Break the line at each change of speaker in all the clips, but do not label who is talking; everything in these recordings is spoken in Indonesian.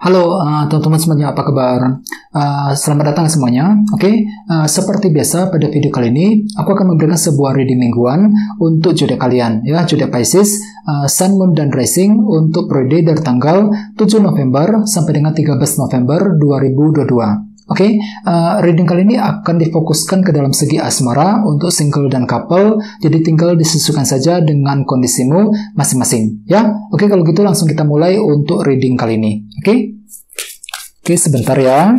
Halo teman-teman semuanya, apa kabar? Selamat datang semuanya. Seperti biasa pada video kali ini aku akan memberikan sebuah reading mingguan untuk zodiak kalian, ya, zodiak Pisces, Sun, Moon, dan Rising untuk periode dari tanggal 7 November sampai dengan 13 November 2022. Reading kali ini akan difokuskan ke dalam segi asmara untuk single dan couple, jadi tinggal disesuaikan saja dengan kondisimu masing-masing, ya. Kalau gitu langsung kita mulai untuk reading kali ini. Sebentar ya.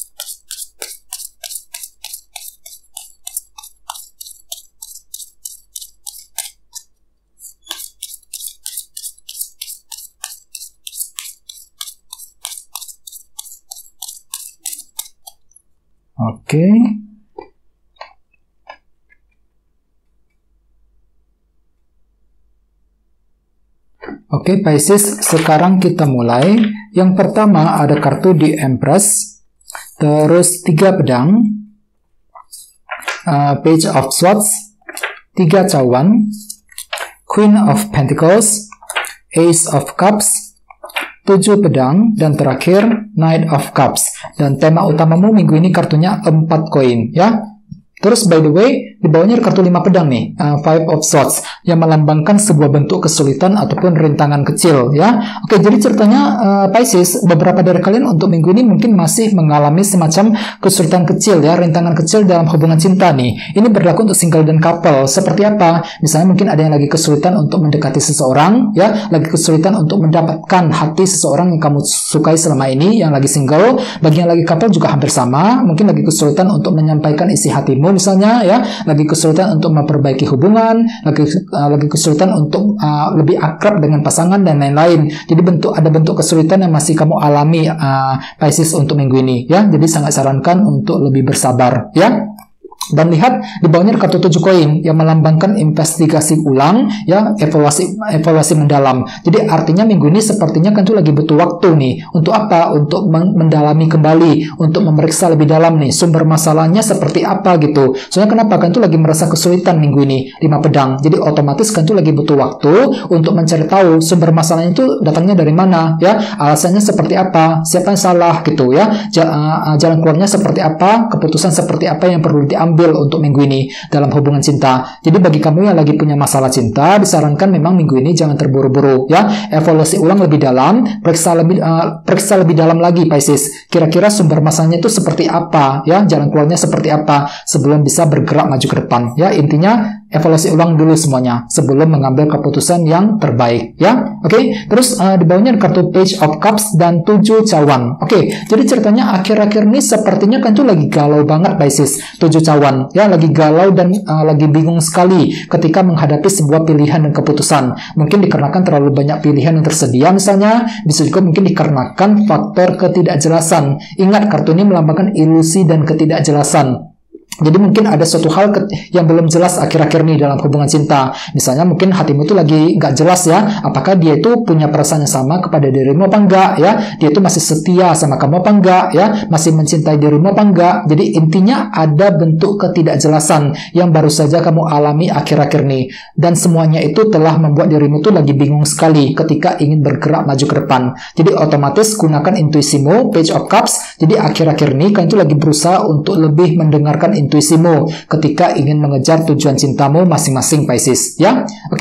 Pisces, sekarang kita mulai. Yang pertama ada kartu di Empress, terus 3 pedang, Page of Swords, 3 cawan, Queen of Pentacles, Ace of Cups, 7 pedang, dan terakhir Knight of Cups. Dan tema utamamu minggu ini kartunya 4 koin, ya. Terus by the way, di bawahnya ada kartu 5 pedang nih, Five of Swords, yang melambangkan sebuah bentuk kesulitan ataupun rintangan kecil, ya. Jadi ceritanya Pisces, beberapa dari kalian untuk minggu ini mungkin masih mengalami semacam kesulitan kecil, ya, rintangan kecil dalam hubungan cinta nih. Ini berlaku untuk single dan couple. Seperti apa? Misalnya mungkin ada yang lagi kesulitan untuk mendekati seseorang, ya, lagi kesulitan untuk mendapatkan hati seseorang yang kamu sukai selama ini, yang lagi single. Bagi yang lagi couple juga hampir sama, mungkin lagi kesulitan untuk menyampaikan isi hatimu misalnya, ya, lagi kesulitan untuk memperbaiki hubungan, lagi kesulitan untuk lebih akrab dengan pasangan dan lain-lain. Jadi ada bentuk kesulitan yang masih kamu alami, Pisces, untuk minggu ini, ya. Jadi sangat sarankan untuk lebih bersabar, ya. Dan lihat di bawahnya ada kartu 7 koin yang melambangkan investigasi ulang, ya, evaluasi mendalam. Jadi artinya minggu ini sepertinya kan tuh lagi butuh waktu nih. Untuk apa? Untuk mendalami kembali, untuk memeriksa lebih dalam nih sumber masalahnya seperti apa gitu. Soalnya kenapa? Kan tuh lagi merasa kesulitan minggu ini, 5 pedang. Jadi otomatis kan tuh lagi butuh waktu untuk mencari tahu sumber masalahnya itu datangnya dari mana, ya. Alasannya seperti apa? Siapa yang salah gitu, ya. Jalan keluarnya seperti apa? Keputusan seperti apa yang perlu diambil untuk minggu ini dalam hubungan cinta. Jadi bagi kamu yang lagi punya masalah cinta, disarankan memang minggu ini jangan terburu-buru, ya. Evaluasi ulang lebih dalam, periksa lebih dalam lagi, Pisces. Kira-kira sumber masalahnya itu seperti apa, ya, jalan keluarnya seperti apa sebelum bisa bergerak maju ke depan, ya. Intinya evaluasi ulang dulu semuanya sebelum mengambil keputusan yang terbaik, ya. Terus di bawahnya ada kartu Page of Cups dan 7 cawan. Jadi ceritanya akhir-akhir ini sepertinya kan tuh lagi galau banget, Pisces. 7 cawan, ya, lagi galau dan lagi bingung sekali ketika menghadapi sebuah pilihan dan keputusan. Mungkin dikarenakan terlalu banyak pilihan yang tersedia misalnya, bisa juga mungkin dikarenakan faktor ketidakjelasan. Ingat, kartu ini melambangkan ilusi dan ketidakjelasan. Jadi mungkin ada suatu hal yang belum jelas akhir-akhir ini dalam hubungan cinta. Misalnya mungkin hatimu itu lagi nggak jelas, ya. Apakah dia itu punya perasaan yang sama kepada dirimu apa enggak, ya. Dia itu masih setia sama kamu apa enggak, ya. Masih mencintai dirimu apa enggak. Jadi intinya ada bentuk ketidakjelasan yang baru saja kamu alami akhir-akhir ini. Dan semuanya itu telah membuat dirimu itu lagi bingung sekali ketika ingin bergerak maju ke depan. Jadi otomatis gunakan intuisimu, Page of Cups. Jadi akhir-akhir ini kalian itu lagi berusaha untuk lebih mendengarkan intuisimu ketika ingin mengejar tujuan cintamu masing-masing, Pisces, ya.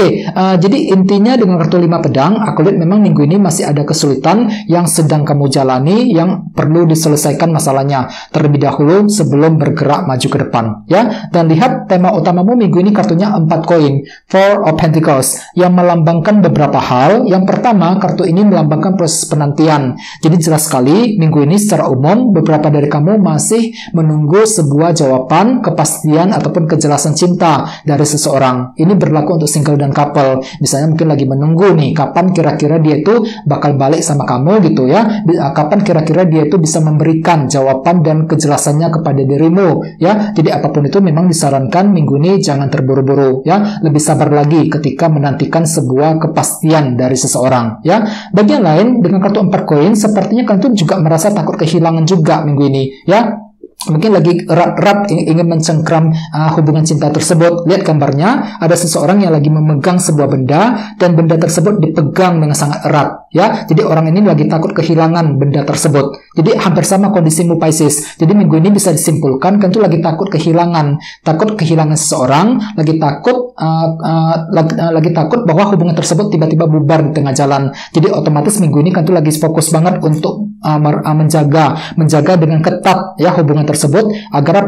Jadi intinya dengan kartu 5 pedang, aku lihat memang minggu ini masih ada kesulitan yang sedang kamu jalani, yang perlu diselesaikan masalahnya terlebih dahulu sebelum bergerak maju ke depan, ya. Dan lihat tema utamamu minggu ini kartunya 4 koin, Four of Pentacles, yang melambangkan beberapa hal. Yang pertama, kartu ini melambangkan proses penantian. Jadi jelas sekali minggu ini secara umum beberapa dari kamu masih menunggu sebuah jawaban, kepastian ataupun kejelasan cinta dari seseorang. Ini berlaku untuk single dan couple. Misalnya mungkin lagi menunggu nih kapan kira-kira dia itu bakal balik sama kamu gitu, ya. Kapan kira-kira dia itu bisa memberikan jawaban dan kejelasannya kepada dirimu, ya. Jadi apapun itu memang disarankan minggu ini jangan terburu-buru, ya. Lebih sabar lagi ketika menantikan sebuah kepastian dari seseorang, ya. Bagi yang lain dengan kartu 4 koin sepertinya kalian tuh juga merasa takut kehilangan juga minggu ini, ya. mungkin lagi erat-erat ingin mencengkram hubungan cinta tersebut. Lihat gambarnya, ada seseorang yang lagi memegang sebuah benda dan benda tersebut dipegang dengan sangat erat, ya. Jadi orang ini lagi takut kehilangan benda tersebut. Jadi hampir sama kondisimu Pisces. Jadi minggu ini bisa disimpulkan kan tuh lagi takut kehilangan seseorang, lagi takut bahwa hubungan tersebut tiba-tiba bubar di tengah jalan. Jadi otomatis minggu ini kan tuh lagi fokus banget untuk menjaga dengan ketat ya hubungan tersebut agar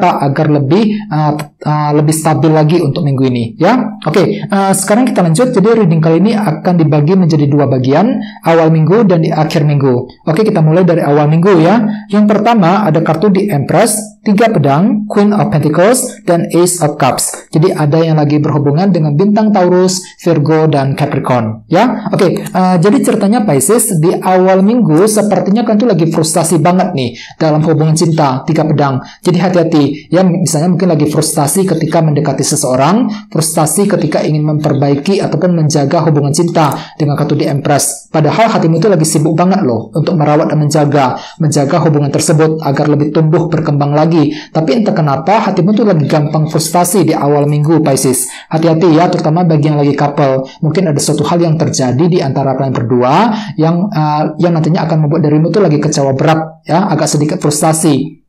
lebih stabil lagi untuk minggu ini, ya. Oke, sekarang kita lanjut. Jadi reading kali ini akan dibagi menjadi 2 bagian, awal minggu dan di akhir minggu. Oke, kita mulai dari awal minggu ya. Yang pertama ada kartu di Empress, 3 pedang, Queen of Pentacles, dan Ace of Cups. Jadi ada yang lagi berhubungan dengan bintang Taurus, Virgo, dan Capricorn, ya. Oke, jadi ceritanya Pisces di awal minggu sepertinya kan tuh lagi frustasi banget nih dalam hubungan cinta, 3 pedang. Jadi hati-hati ya, misalnya mungkin lagi frustasi ketika mendekati seseorang, frustasi ketika ingin memperbaiki ataupun menjaga hubungan cinta dengan kartu di Empress. Padahal hatimu itu lagi sibuk banget loh untuk merawat dan menjaga hubungan tersebut agar lebih tumbuh berkembang lagi. Tapi entah kenapa hatimu tuh lagi gampang frustasi di awal minggu Pisces. Hati-hati ya, terutama bagi yang lagi couple. Mungkin ada suatu hal yang terjadi di antara kalian berdua yang nantinya akan membuat dirimu tuh lagi kecewa berat ya, agak sedikit frustasi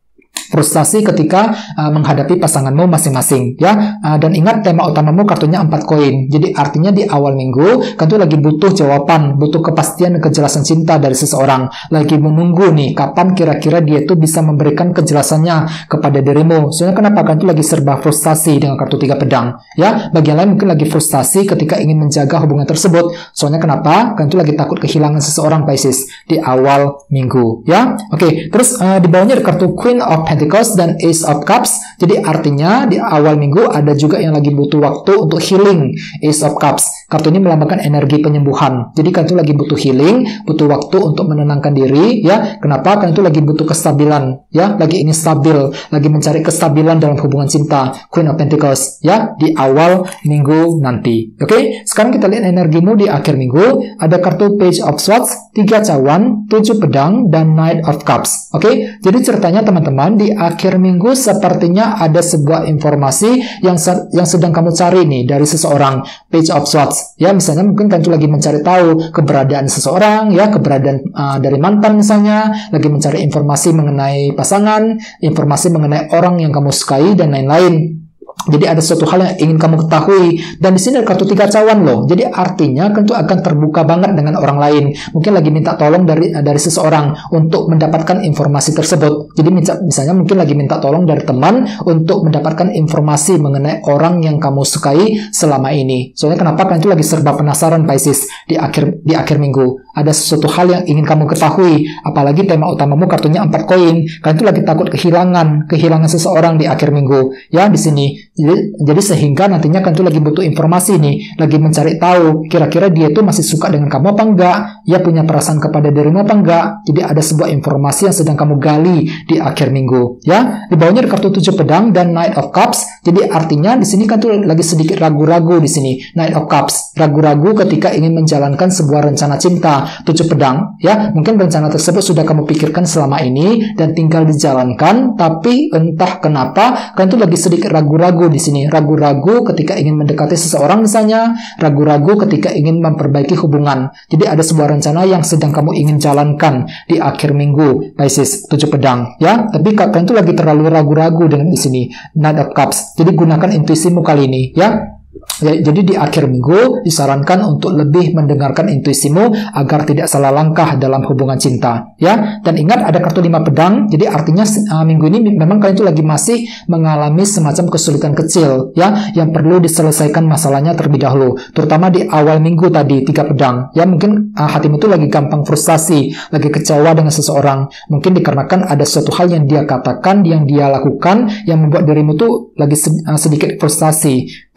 ketika menghadapi pasanganmu masing-masing ya. Dan ingat tema utamamu kartunya 4 koin. Jadi artinya di awal minggu kan tuh lagi butuh jawaban, butuh kepastian dan kejelasan cinta dari seseorang. Lagi menunggu nih kapan kira-kira dia tuh bisa memberikan kejelasannya kepada dirimu. Soalnya kenapa kan tuh lagi serba frustasi dengan kartu 3 pedang ya. Bagian lain mungkin lagi frustasi ketika ingin menjaga hubungan tersebut. Soalnya kenapa kan tuh lagi takut kehilangan seseorang Pisces di awal minggu ya. Oke, terus di bawahnya ada kartu Queen of Pentacles dan Ace of Cups. Jadi artinya di awal minggu ada juga yang lagi butuh waktu untuk healing. Ace of Cups, kartu ini melambangkan energi penyembuhan. Jadi kan itu lagi butuh healing, butuh waktu untuk menenangkan diri ya. Kenapa? Kan itu lagi butuh kestabilan ya, lagi ingin stabil, lagi mencari kestabilan dalam hubungan cinta. Queen of Pentacles ya di awal minggu nanti. Oke, sekarang kita lihat energimu di akhir minggu. Ada kartu Page of Swords, 3 cawan, 7 pedang, dan Knight of Cups. Oke, jadi ceritanya teman-teman di akhir minggu sepertinya ada sebuah informasi yang sedang kamu cari nih dari seseorang. Page of Swords ya, misalnya mungkin kamu lagi mencari tahu keberadaan seseorang ya, keberadaan dari mantan misalnya, lagi mencari informasi mengenai pasangan, informasi mengenai orang yang kamu sukai dan lain-lain. Jadi ada suatu hal yang ingin kamu ketahui, dan di sini ada kartu 3 cawan loh. Jadi artinya kan itu akan terbuka banget dengan orang lain. Mungkin lagi minta tolong dari seseorang untuk mendapatkan informasi tersebut. Jadi misalnya mungkin lagi minta tolong dari teman untuk mendapatkan informasi mengenai orang yang kamu sukai selama ini. Soalnya kenapa kan itu lagi serba penasaran Pisces di akhir minggu. Ada sesuatu hal yang ingin kamu ketahui. Apalagi tema utamamu kartunya 4 koin. Kan itu lagi takut kehilangan seseorang di akhir minggu. Ya di sini. Jadi sehingga nantinya kan tuh lagi butuh informasi nih, lagi mencari tahu kira-kira dia tuh masih suka dengan kamu apa enggak, ya punya perasaan kepada dirimu apa enggak. Jadi ada sebuah informasi yang sedang kamu gali di akhir minggu ya. Di bawahnya ada kartu 7 pedang dan Knight of Cups. Jadi artinya di sini kan tuh lagi sedikit ragu-ragu di sini. Knight of Cups, ragu-ragu ketika ingin menjalankan sebuah rencana cinta. 7 pedang ya, mungkin rencana tersebut sudah kamu pikirkan selama ini dan tinggal dijalankan, tapi entah kenapa kan tuh lagi sedikit ragu-ragu di sini, ragu-ragu ketika ingin mendekati seseorang misalnya, ragu-ragu ketika ingin memperbaiki hubungan. Jadi ada sebuah rencana yang sedang kamu ingin jalankan di akhir minggu, Pisces, 7 pedang, ya. Tapi kalian itu lagi terlalu ragu-ragu dengan di sini, Knight of Cups. Jadi gunakan intuisimu kali ini, ya. Jadi di akhir minggu disarankan untuk lebih mendengarkan intuisimu agar tidak salah langkah dalam hubungan cinta ya. Dan ingat ada kartu 5 pedang. Jadi artinya minggu ini memang kalian itu lagi masih mengalami semacam kesulitan kecil ya, yang perlu diselesaikan masalahnya terlebih dahulu. Terutama di awal minggu tadi 3 pedang ya, mungkin hatimu itu lagi gampang frustasi, lagi kecewa dengan seseorang. Mungkin dikarenakan ada suatu hal yang dia katakan, yang dia lakukan, yang membuat dirimu tuh lagi sedikit frustasi. Terutama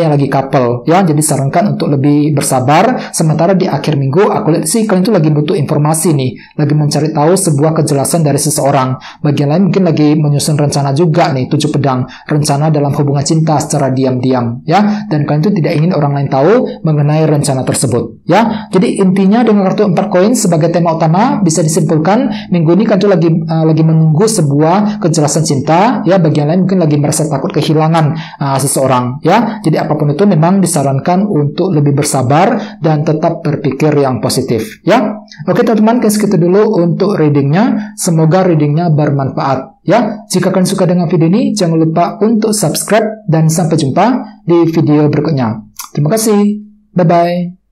yang lagi couple ya. Jadi sarankan untuk lebih bersabar. Sementara di akhir minggu aku lihat sih kalian tuh lagi butuh informasi nih, lagi mencari tahu sebuah kejelasan dari seseorang. Bagian lain mungkin lagi menyusun rencana juga nih, 7 pedang, rencana dalam hubungan cinta secara diam-diam ya. Dan kalian tuh tidak ingin orang lain tahu mengenai rencana tersebut ya. Jadi intinya dengan kartu 4 koin sebagai tema utama bisa disimpulkan minggu ini kalian tuh lagi menunggu sebuah kejelasan cinta ya. Bagian lain mungkin lagi merasa takut kehilangan seseorang ya. Jadi apapun itu memang disarankan untuk lebih bersabar dan tetap berpikir yang positif ya. Oke teman-teman, segitu dulu untuk readingnya. Semoga readingnya bermanfaat ya. Jika kalian suka dengan video ini, jangan lupa untuk subscribe dan sampai jumpa di video berikutnya. Terima kasih. Bye-bye.